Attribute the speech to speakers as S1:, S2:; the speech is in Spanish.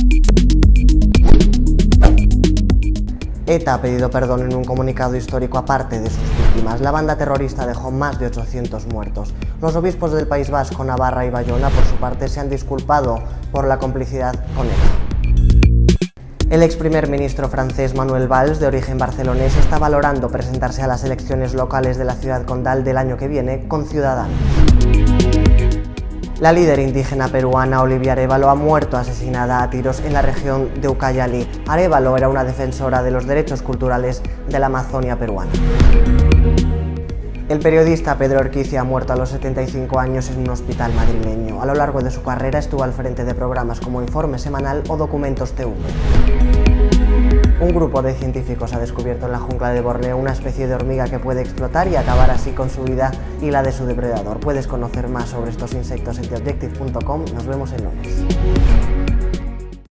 S1: ETA ha pedido perdón en un comunicado histórico aparte de sus víctimas. La banda terrorista dejó más de 800 muertos. Los obispos del País Vasco, Navarra y Bayona, por su parte, se han disculpado por la complicidad con ETA. El ex primer ministro francés Manuel Valls, de origen barcelonés, está valorando presentarse a las elecciones locales de la ciudad condal del año que viene con Ciudadanos. La líder indígena peruana Olivia Arévalo ha muerto asesinada a tiros en la región de Ucayali. Arévalo era una defensora de los derechos culturales de la Amazonia peruana. El periodista Pedro Urquiza ha muerto a los 75 años en un hospital madrileño. A lo largo de su carrera estuvo al frente de programas como Informe Semanal o Documentos TV. Un grupo de científicos ha descubierto en la jungla de Borneo una especie de hormiga que puede explotar y acabar así con su vida y la de su depredador. Puedes conocer más sobre estos insectos en theobjective.com. Nos vemos el lunes.